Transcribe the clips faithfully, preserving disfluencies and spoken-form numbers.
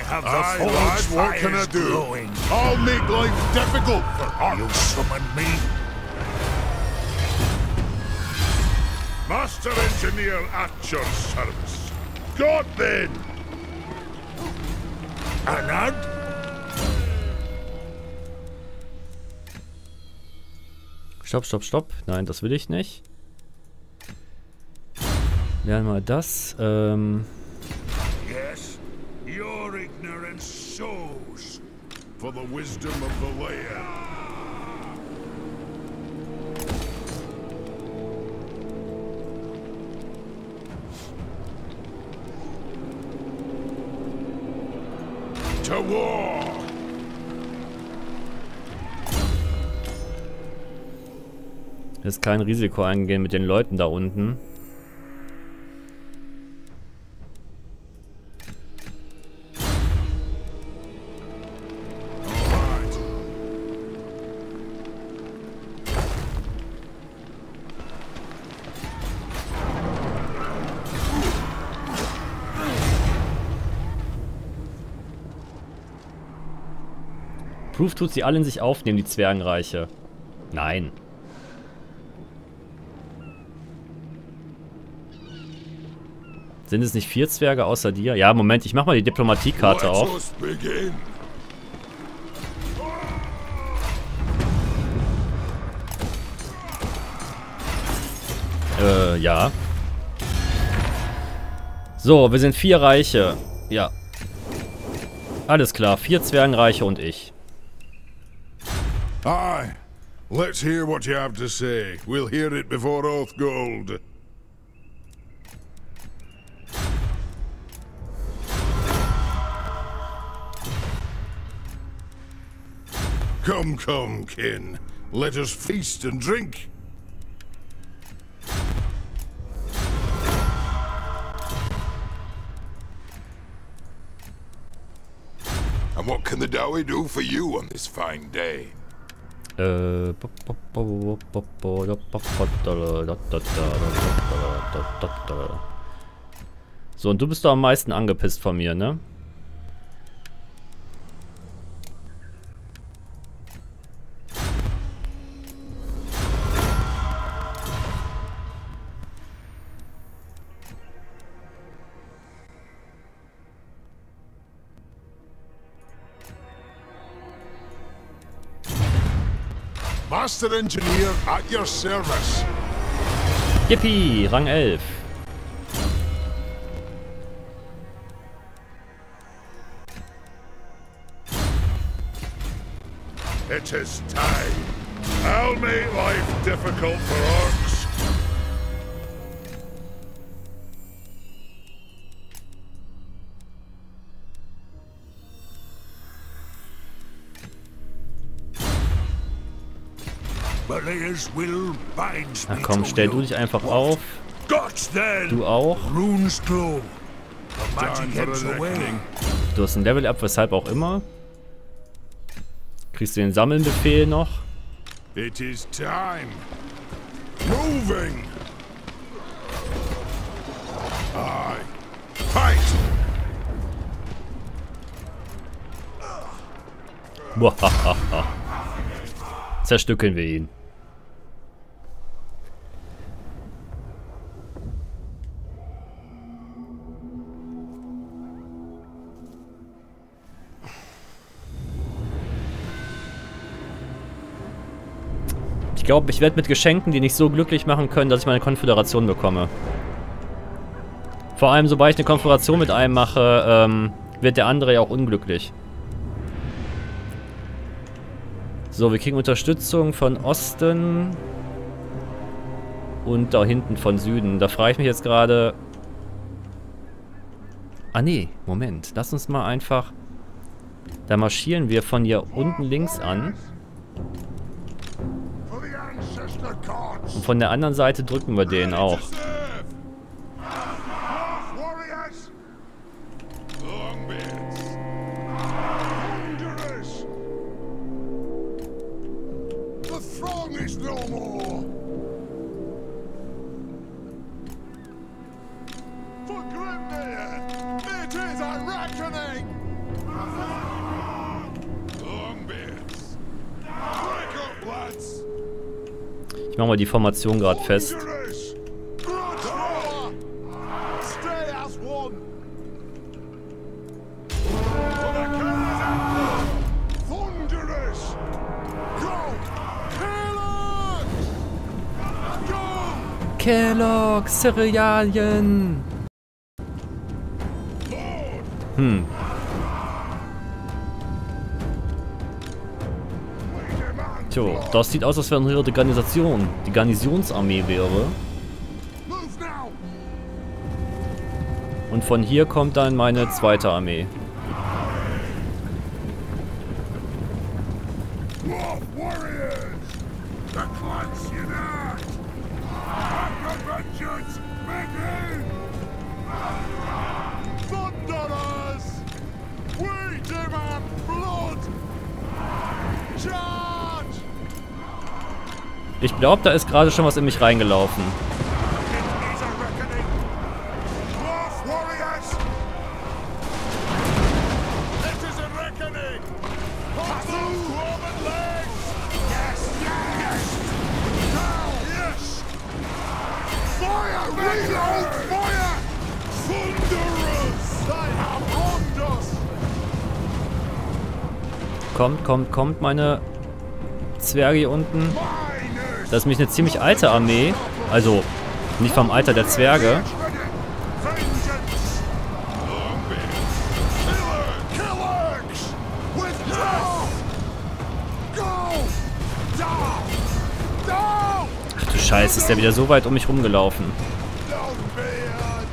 have the Aye, forge lads, what can I fires do? glowing. I'll make life difficult for You orcs. summoned me? Master Engineer at your service. God then! Anand? Stopp, stopp, stopp. Nein, das will ich nicht. Lernen wir das. Ähm. Yes, your ignorance shows. For the wisdom of the land. To war! Jetzt kein Risiko eingehen mit den Leuten da unten. Alright. Proof tut sie alle in sich aufnehmen, die Zwergenreiche. Nein. Sind es nicht vier Zwerge außer dir? Ja, Moment, ich mach mal die Diplomatiekarte Let auf. us begin. Äh, ja. So, wir sind vier Reiche. Ja. Alles klar, vier Zwergenreiche und ich. Aye. Let's hear what you have to say. We'll hear it before Oathgold. Come, come, kin. Let us feast and drink. And what can the Dowie do for you on this fine day? Äh. So, und du bist doch am meisten angepisst von mir, ne? Master Engineer at your service. Yippie, Rang elf. It is time. I'll make life difficult for orcs. Belial's will binds Na me komm, to stell du you. dich einfach auf. Gods then! Du auch. Runes glow. The Time magic for ebbs a away. reckoning. Du hast ein Level Up, weshalb auch immer. Kriegst du den Sammelnbefehl noch. It is time. Moving. Aye. Fight. Muahaha. Zerstückeln wir ihn. Ich glaube, ich werde mit Geschenken die nicht so glücklich machen können, dass ich meine Konföderation bekomme. Vor allem, sobald ich eine Konföderation mit einem mache, ähm, wird der andere ja auch unglücklich. So, wir kriegen Unterstützung von Osten und da hinten von Süden. Da frage ich mich jetzt gerade... Ah nee, Moment. Lass uns mal einfach... Da marschieren wir von hier unten links an. For the ancestor gods. Und von der anderen Seite drücken wir den auch. Warriors. Longbeards. Wanderers. The throng is no more. For Grimnir, it is a reckoning. Longbeards. Wake up, lads. Ich mache mal die Formation gerade fest. Thunderers. Stay as one. For the cannons and Thunderers. Go. Killers. Go. Kellogg's Cerealien. Hm. Tjo, das sieht aus, als wäre hier die Garnisation, die Garnisonsarmee wäre. Move now. Und von hier kommt dann meine zweite Armee. Dwarf warriors! The clans unite! After vengeance, begin! Thunderers. We demand blood. Charge. Ich glaube, da ist gerade schon was in mich reingelaufen. It is a reckoning! Dwarf warriors! It is a reckoning. Puzzle woman legs. Yes, yes! Now. Yes. Fire. Reload. Fire. Thunderers. They have wronged us. Kommt, kommt, kommt, meine Zwerge hier unten. Miners! Das ist nämlich eine ziemlich alte Armee. Also, nicht vom Alter der Zwerge. Vengeance! Killers. Withdraw. Go. Down. Down. Ach du Scheiße, ist der wieder so weit um mich rumgelaufen. Longbeards.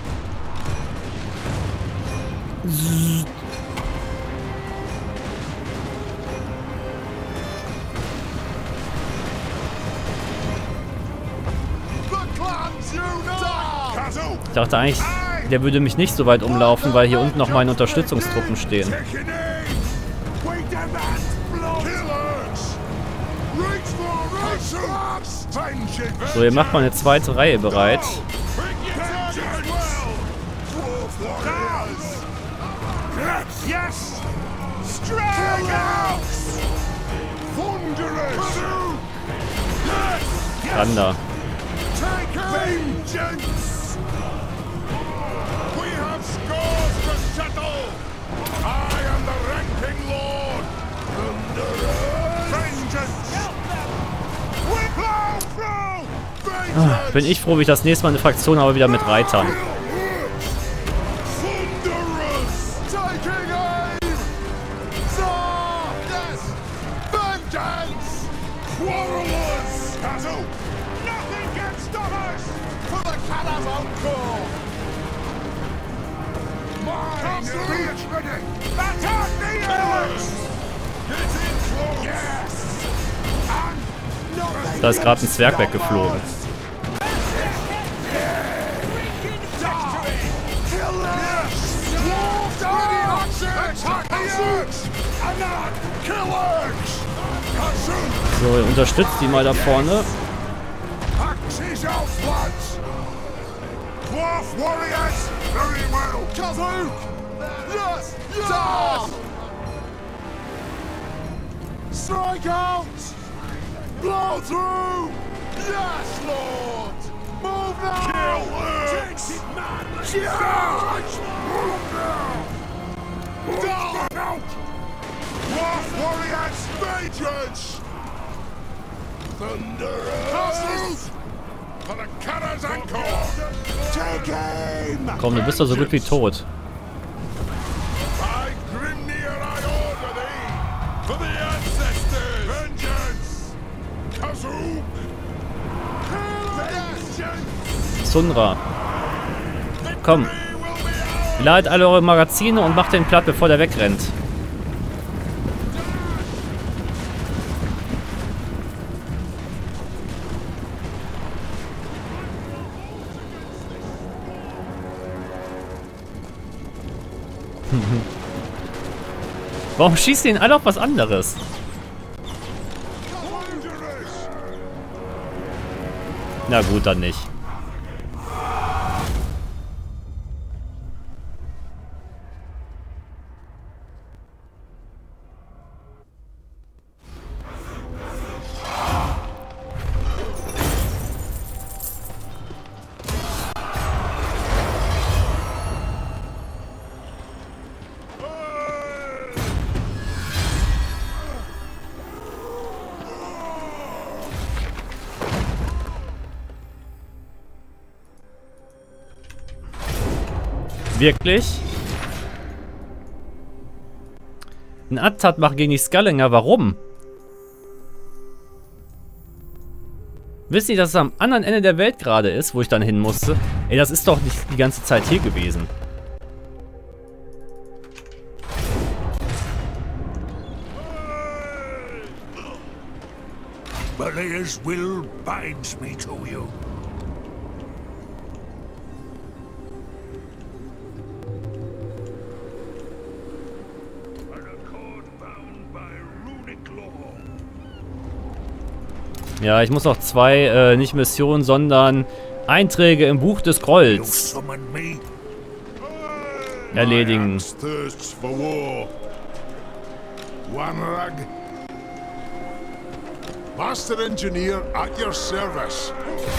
The clans unite. Kazoo! Ich dachte eigentlich, der würde mich nicht so weit umlaufen, weil hier unten noch meine Unterstützungstruppen stehen. Taking aim! We demand blood! Killers. Reach for Kazoo! Vengeance! So, ihr macht mal eine zweite Reihe bereit. Bring your targets well. Dwarf warriors! Yes! Yes! Strike out! Thunderers! Yes! Ran da. Take vengeance! We have scores to settle. I am the ranking lord! Thunderers! Vengeance! We plow through! Vengeance! Bin ich froh, wie ich das nächste Mal eine Fraktion aber wieder mit Reitern. Thunderers! Taking aim. Zah. Yes. Vengeance. Quarrelers! Kazoo! Nothing can stop us! For the Cannons Encore. Mine! Be it ready! Attack the enemies! Get in close. Yes! And nothing Da ist gerade ein Zwerg weggeflogen. So, ihr unterstützt die mal da vorne. Axes out, lads! Dwarf warriors! Very well! Kazoo. Yes. Yes. Strike out. Blow through. Yes, Lord. Move now. Kill Charge! Move now! Move Down. out! Dwarf warriors! Vengeance. Thunderers! For the Cannons Encore! Take aim! Komm, du bist doch so gut wie tot. By Grimnir I order thee! For the ancestors! Vengeance! Kazoo! Vengeance! Sundra. Komm. Ladet alle eure Magazine und macht den platt, bevor der wegrennt. Warum schießen die denn alle auf was anderes? Na gut, dann nicht. Wirklich? Ein Attentat machen gegen die Skullinger, warum? Wisst ihr, dass es am anderen Ende der Welt gerade ist, wo ich dann hin musste? Ey, das ist doch nicht die ganze Zeit hier gewesen. Balea's will binds me to you. An accord bound by runic law. Ja, ich muss noch zwei, äh, nicht Missionen, sondern Einträge im Buch des You Grolls summoned me? erledigen. Axe thirsts for war. Wanrag. Master Engineer at your service.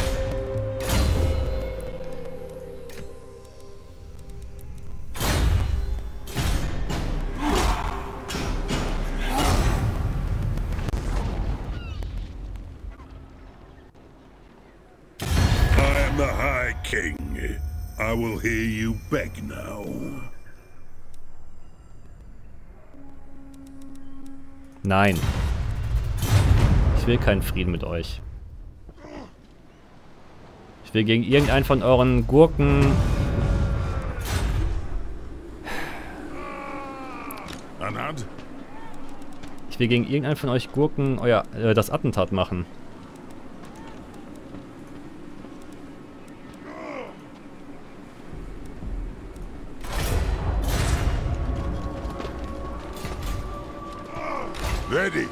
I am the High King. I will hear you beg now. Nein. Ich will keinen Frieden mit euch. Ich will gegen irgendeinen von euren Gurken... Anad? Ich will gegen irgendeinen von euch Gurken euer, äh, das Attentat machen. Ready.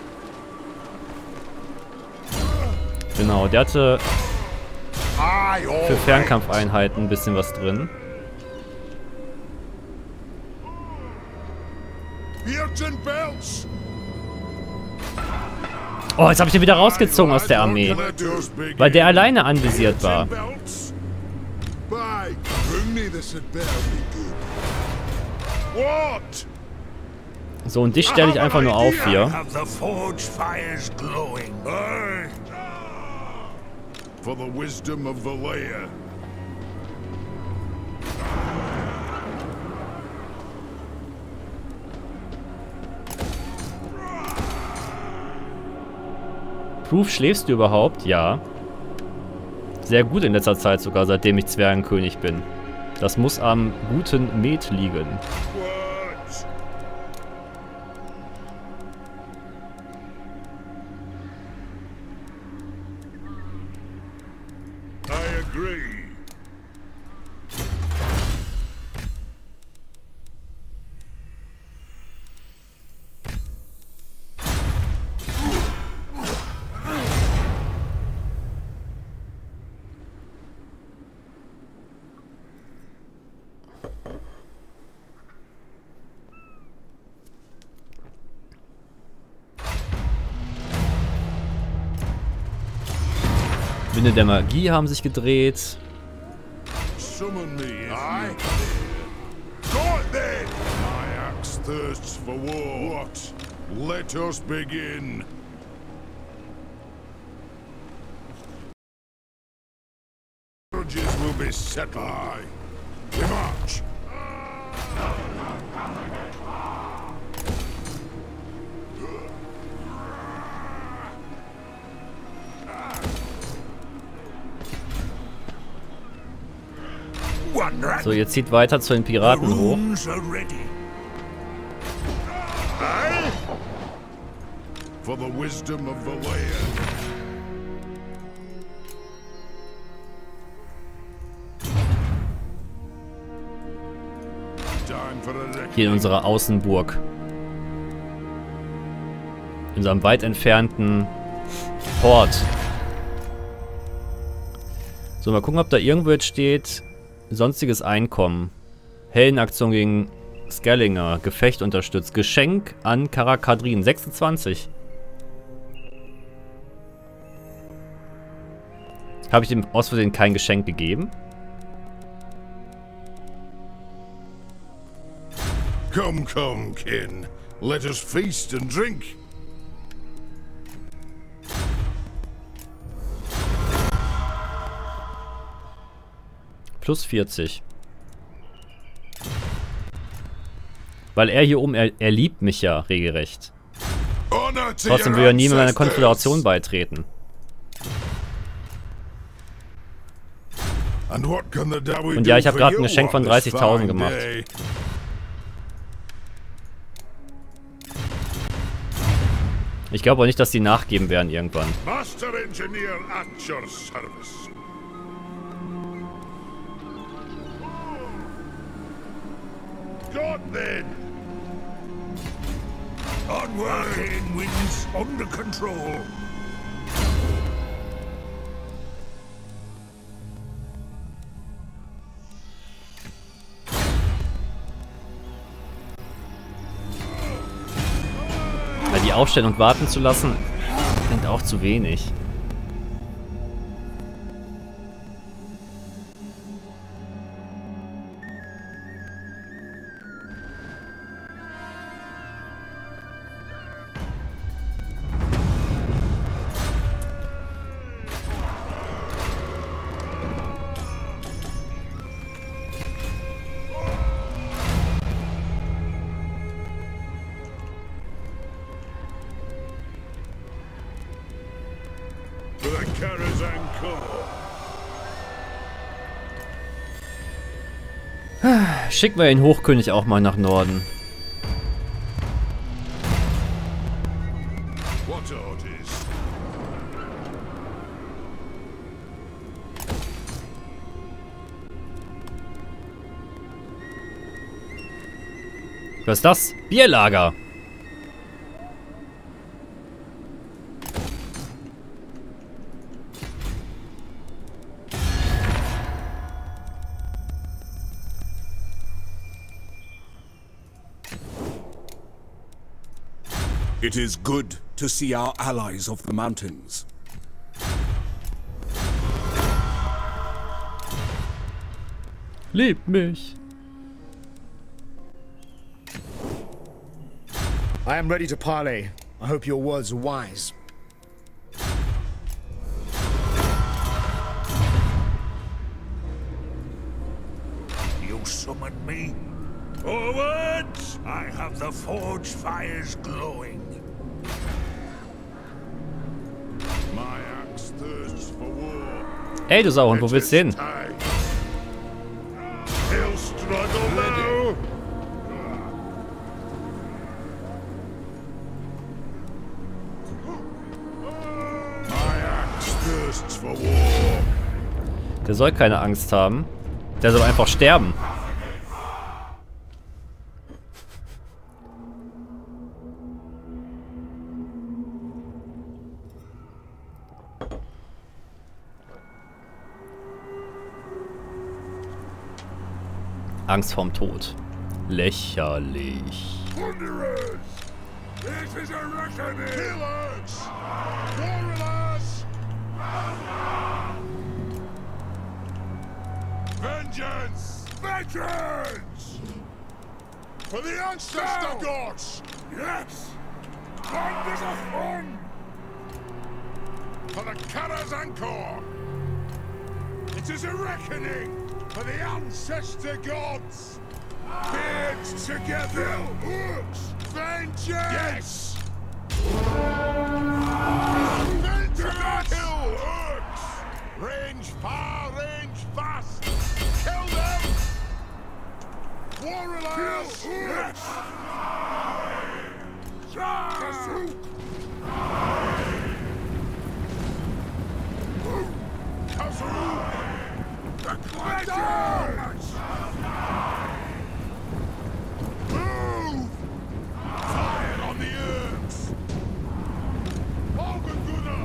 Genau, der hatte Aye, all für right. Fernkampfeinheiten ein bisschen was drin. Beards and belts. Oh, jetzt habe ich ihn wieder rausgezogen aus der Armee. Weil der alleine anvisiert war. Belts. By bring me this at better be good. What? So, und dich stelle ich einfach nur auf hier. Have the forge fires glowing. Aye. For the wisdom of Valea. Proof, schläfst du überhaupt? Ja. Sehr gut in letzter Zeit sogar, seitdem ich Zwergenkönig bin. Das muss am guten Met liegen. What? I agree. Winde der Magie haben sich gedreht. Summon me. Aye. Go it then. My axe thirsts for war. What? Let us begin. Grudges will be settled. Aye. We march. One rat. So, ihr zieht weiter zu den Piraten hoch. Rooms are ready. Aye. For the wisdom of Valea. Time for a reckoning. Hier in unserer Außenburg. In unserem weit entfernten Port. So, mal gucken, ob da irgendwo jetzt steht, sonstiges Einkommen. Heldenaktion gegen Skellinger. Gefecht unterstützt. Geschenk an Karakadrin. sechsundzwanzig. Habe ich dem aus Versehen kein Geschenk gegeben? Come, come, kin. Let us feast and drink. Plus vierzig. Weil er hier oben, er, er liebt mich ja regelrecht. Honor to Trotzdem your will er nie mehr meiner ancestors. Konföderation beitreten. And what can the Dawi Und ja, do ich habe for gerade ein you Geschenk von on this dreißigtausend fine gemacht. day? Ich glaube auch nicht, dass die nachgeben werden irgendwann. Master Engineer at your service. God then! Onward! Arcane winds under control. Weil die aufstellen und warten zu lassen, klingt auch zu wenig. For the Karazhan Corps. Schicken wir den Hochkönig auch mal nach Norden. What orders? Was ist das? Bierlager. It is good to see our allies of the mountains. Liebt mich. I am ready to parley. I hope your words are wise. You summoned me? Forward! I have the forge fires glowing. My axe thirsts for war. Ey, du Sauhund, wo willst du hin? Time. He'll struggle now. My axe thirsts for war. Der soll keine Angst haben. Der soll einfach sterben. Angst vorm Tod. Lächerlich. Wanderers! This is a reckoning! Killers! Warriors! Vengeance! Vengeance! For the ancestor gods! Yes! Hand is a throne! For the Karazhan Corps! It is a reckoning! For the ancestor gods! Beards together! Hooks! Vengeance! Yes! Vengeance! Kill Hooks! Range far, range fast! Kill them! Warriors! Yes! Charge! Kazoo! The Gladiators! Move! Fire on the herbs! Algaguna!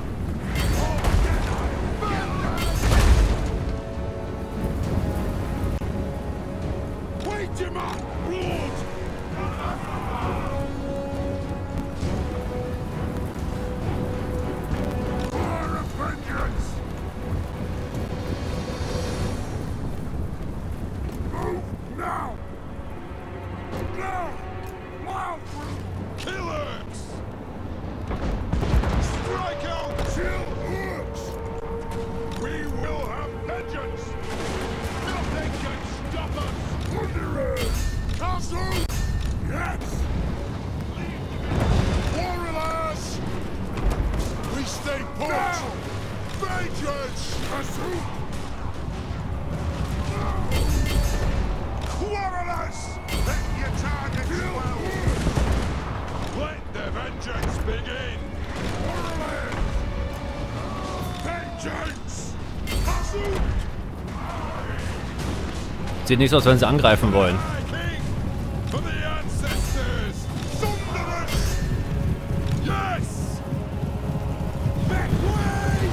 Wait, your man! Blood! Fire of vengeance! Now! Now! Now! Killers! Strike out! Kill hooks! We will have vengeance! Nothing can stop us! Wanderers! Castle! Yes! Quarrelers! Let your targets well! Let the vengeance begin! Vengeance! Pursue! Sieht nicht so aus, wenn sie angreifen wollen. King! For the ancestors! Thunderous! Yes! Back way!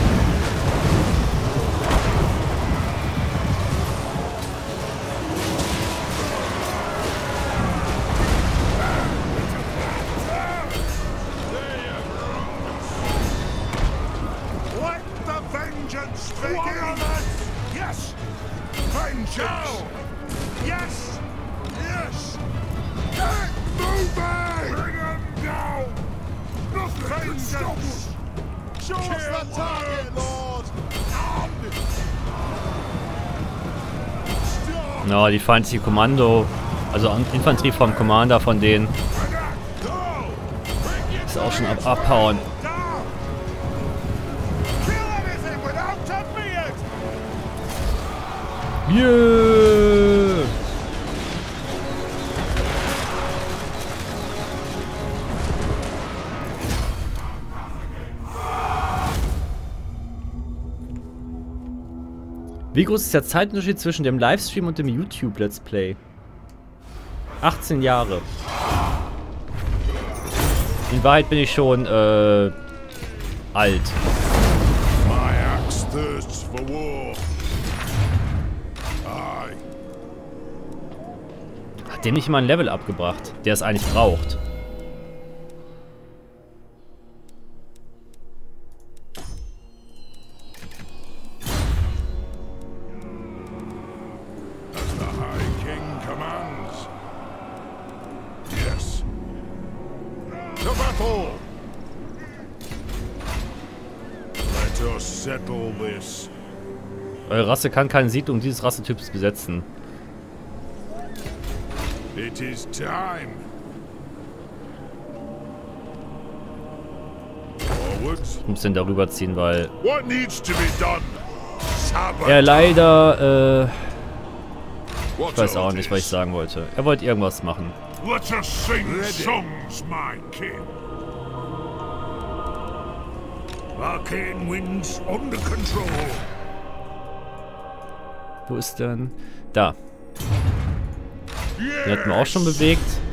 Let the vengeance begin! Yes! Vengeance! Yes! Yes! Get moving! Bring him down! Nothing can stop us! Show us the target, Lord! Ja, die feindliche Kommando, also Infanterie vom Commander von denen, ist auch schon ab abhauen. Down! Kill anything without a beard! Yeah! Wie groß ist der Zeitunterschied zwischen dem Livestream und dem YouTube-Let's Play? achtzehn Jahre. In Wahrheit bin ich schon, äh, alt. My axe thirsts for war. Aye. Hat dem nicht mal ein Level abgebracht, der es eigentlich braucht. As the High King commands. Yes. To battle! Let us settle this. Eure Rasse kann keine Siedlung dieses Rassetyps besetzen. It is time. Forwards. Ich muss den darüber ziehen, weil What needs to be done? Sabotage. er leider, äh, What ich weiß auch nicht, was ich orders? sagen wollte. Er wollte irgendwas machen. Let us sing songs, my king. Arcane winds under control. Wo ist denn? Da. Den hatten wir auch schon bewegt.